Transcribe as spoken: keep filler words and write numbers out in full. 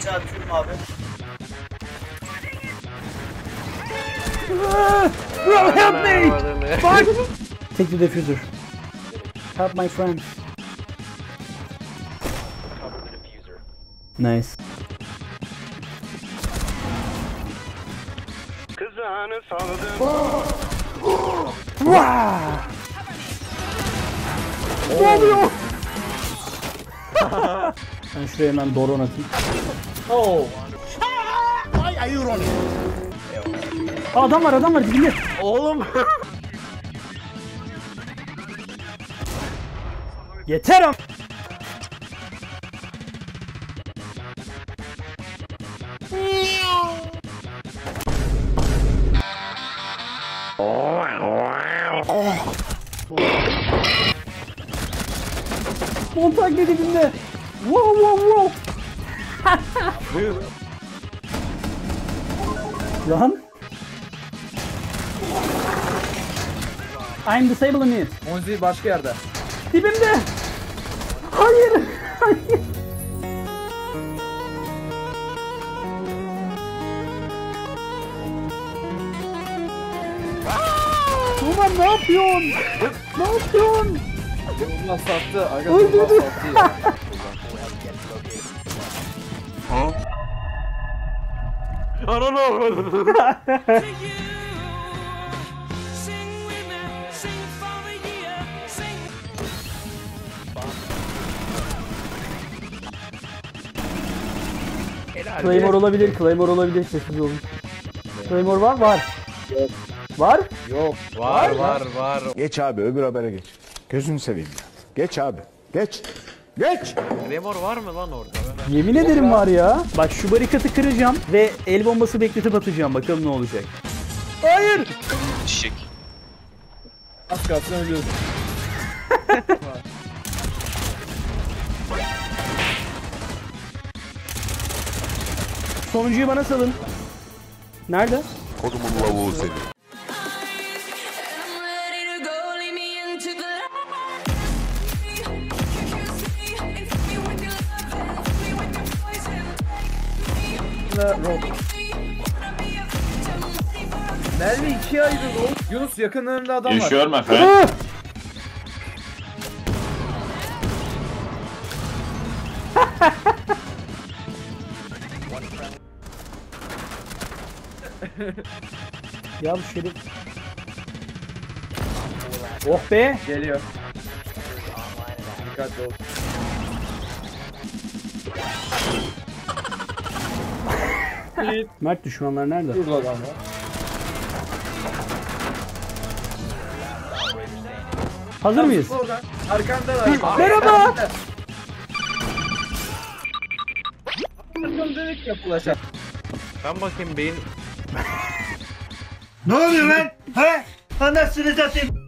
Flash atıyorum abi. Bro, help me! Fuck! Take the diffuser. Help my friend. Nice. Ne oluyor? Ben şuraya hemen doron atayım. Oh. Why are you running? Aa, adam var adam var dibinde. Oğlum. Yeter am. Montak ne dibinde? Wow wow wow. Lan. I'm disabling it. Monzi başka yerde. Dibimde. Hayır. Hayır. Ulan ne yapıyorsun? Ne yapıyorsun? Yolundan sattı. Aga Öldürdü. yolundan sattı ya. Ananı. Claymore olabilir, Claymore olabilir. Sessiz olun. Claymore var, var. Yok. Var? Yok. Var var var. Geç abi öbür habere geç. Gözünü seveyim ya. Geç abi. Geç. Geç. Remor var mı lan orada? Yemin ederim var ya. Bak şu barikatı kıracağım ve el bombası bekletip atacağım. Bakalım ne olacak. Hayır. Şık. Az kalsın ölüyorsun. Sonuncuyu bana salın. Nerede? Kodumun lavuğu seni. Merve ikiye ayrıldı oğlum. Yunus yakınlarında adam var. Yaşıyorum efendim. Ya bu şerif. Oh be. Geliyor. Dikkatli ol. Mert düşmanlar nerede? Burada adam var. Hazır mıyız? Oradan. Arkanda var. Merhaba. Arkamda dönük yapılacak. Ben bakayım beyin. Ne oluyor lan? He? Anasını satayım.